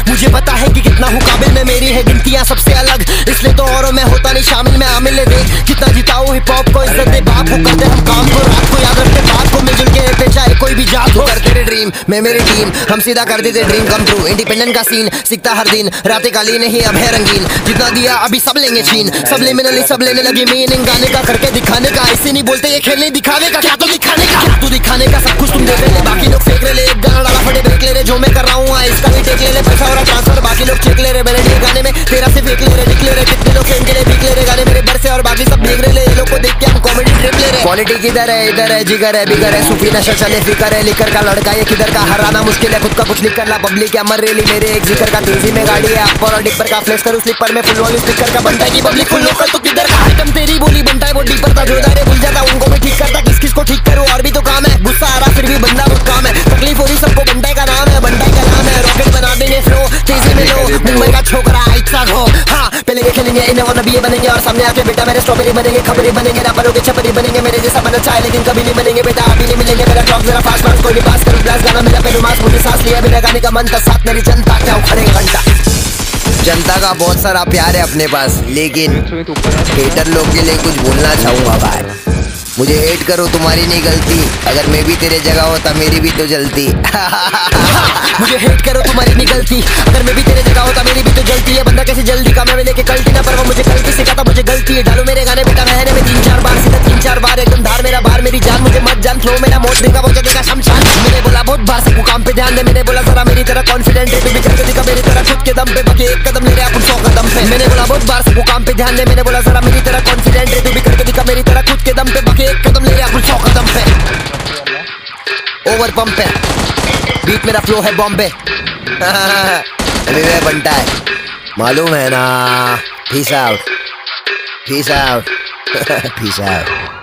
मुझे पता है कि कितना हूँ काबिल, में मेरी है गिनतियाँ सबसे अलग, इसलिए तो औरों में होता नहीं शामिल, मैं आमिल ले दे कितना जिताऊँ हिप हॉप को, इज्जत दे बाप को, करते हम काम को, रात को याद रखते बात को, मिलजुल के रहते चाहे कोई भी जात हो, करते रहे ड्रीम मैं मेरी टीम, हम सीधा कर देते ड्रीम कम ट्रू, इंडिपेंडेंट का सीन सीखता हर दिन, रातें काली नहीं अब है रंगीन, जितना दिया अभी सब लेंगे छीन, सब लिमिनली सब लेने लगे मीनिंग, गाने का करके दिखाने का, ऐसे नहीं बोलते ये खेलने दिखाने का, क्या तो दिखाने का, क्या तो दिखाने का, सब कुछ तुम देख रहे, बाकी लोग फेंक रहे, एक गाना डाला फटे ब्रेक ले रहे, जो मैं कर रहा हूँ इसका भी टेक ले रहे, पैसा हो रहा ट्रांसफर, बाकी लोग चेक ले रहे, मेरे गाने में तेरा से फेंक ले रहे, निकले रहे, कितने लोग फेंक ले बिक ले रहे, गाने मेरे दर से और बाकी सब देख रहे, ये लोग को देख के हम कॉमेडी ट्रिप ले रहे, क्वालिटी किधर है इधर है, जिगर है बिगर है, सूफी नशा चले फिकर है, लिकर का लड़का ये किधर का, हराना मुश्किल है खुद का कुछ लिख करना, पब्लिक क्या मर रही मेरे एक जिक्र का, तेजी में गाड़ी है अपर और डिपर का, फ्लेक्स करूँ स्लिपर में फुल वॉल्यूम स्पीकर का, बनता है कि पब्लिक फुल लोकल तो किधर का, आइटम तेरी बोली बनता है वो डीपर था, जोरदार भूल जाता उनको मैं ठीक करता, किस किस को ठीक करूँ और भी तो काम है, गुस्सा आ रहा फिर भी बंदा बहुत काम है, तकलीफ हो रही सबको बंटाई का नाम है, बंटाई का नाम है, रॉकेट बना देंगे फ्लो तेजी में लो, मुंबई का छोकरा इच्छा हो, हाँ पहले खेलेंगे इन्हें और नबी बनेंगे, और सामने आके बेटा मेरे स्ट्रॉबेरी बनेंगे, खबरी बनेंगे, रैपरों के छपरी बनेंगे, मेरे जैसा बनना चाहे लेकिन कभी नहीं बनेंगे बेटा, अभी नहीं मिलेंगे, मेरा टॉक जरा फास्ट फास्ट कोई नहीं पास करूँ ब्लास्ट, गाना मेरा पहलू मास, मुझे सांस लिया मेरा गाने का मन था, साथ मेरी जनता क्या उखड़े घंटा, जनता का बहुत सारा प्यार है अपने पास, लेकिन हेटर लोग के लिए कुछ बोलना चाहूंगा भाई, मुझे हेट करो तुम्हारी नहीं गलती, अगर मैं भी तेरे जगह होता मेरी भी तो जलती मुझे हेट करो तुम्हारी नहीं गलती, अगर मैं भी तेरे जगह होता मेरी भी तो जलती है, बंदा कैसे जल्दी का मैं लेके गलती ना, पर वो मुझे गलती सिखाता मुझे गलती है, डालो मेरे गाने बेटा महीने में 3-4 बार, सीधा 3-4 बार एकदम धार मेरा बार, मेरी जान मुझे मत जान, फ्लो मेरा मौत देगा वो देगा शमशान, मैंने बोला बहुत बार सबको काम पे ध्यान दे, मैंने बोला जरा मेरी तरह कॉन्फिडेंट है, तू भी करके दिखा मेरी तरह खुद के दम पे, बाकी एक कदम ले रहे अपन 100 कदम पे, मैंने बोला बहुत बार सबको काम पे ध्यान दे, मैंने बोला जरा मेरी तरह कॉन्फिडेंट है, तू भी करके दिखा मेरी तरह खुद के दम पे, बाकी एक कदम ले रहे अपन 100 कदम पे, ओवर पंप है बीट मेरा फ्लो है बॉम्बे अभी मैं बनता है मालूम है ना, peace out peace out peace out.